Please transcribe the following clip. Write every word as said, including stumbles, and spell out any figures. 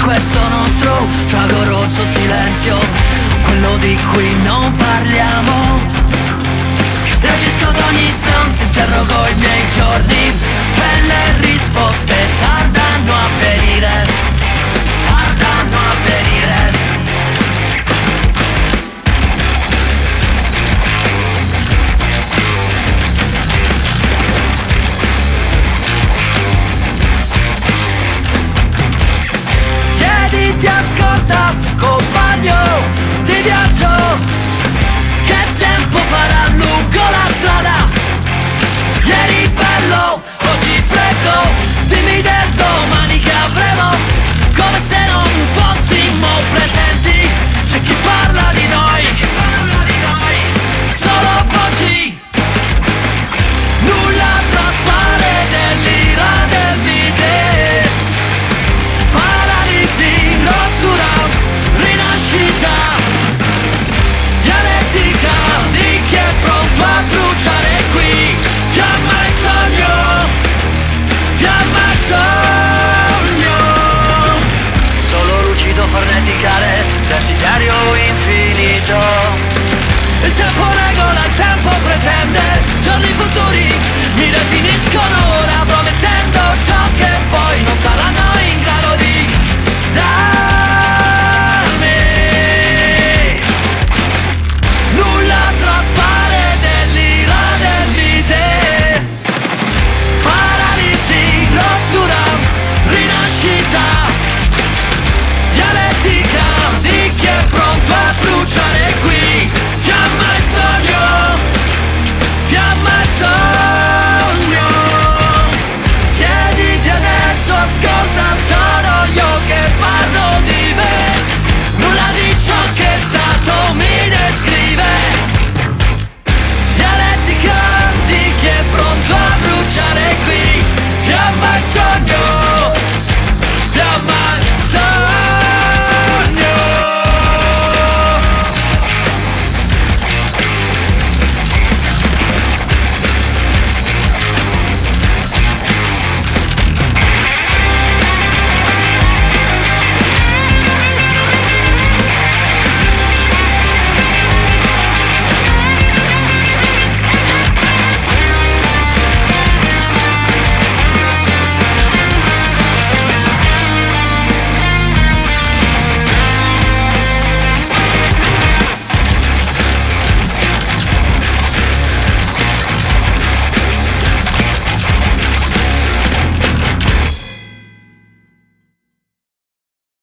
questo nostro fragoroso silenzio, quello di cui non parliamo. Reagisco ad ogni istante, interrogo i miei giorni e le risposte tardano a venire, tardano a venire. Siediti, ascolta, compagno di viaggio, che tempo farà lungo la strada. Ieri bello, oggi freddo, dimmi del domani che avremo, come se non fossimo presenti. C'è chi parla di noi, solo voci, nulla traspare dell'ira del vite. Paralisi, rottura, rinascita, dialettica di chi è pronto a bruciare qui. Fiamma e sogno, fiamma e sogno, solo lucido farneticare, desiderio infinito. Il tempo regola, il tempo pretende,